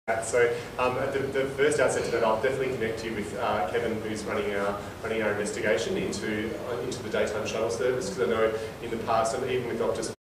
So at the first outset to that, I'll definitely connect you with Kevin, who's running our investigation into the daytime shuttle service, because I know in the past, and even with Dr.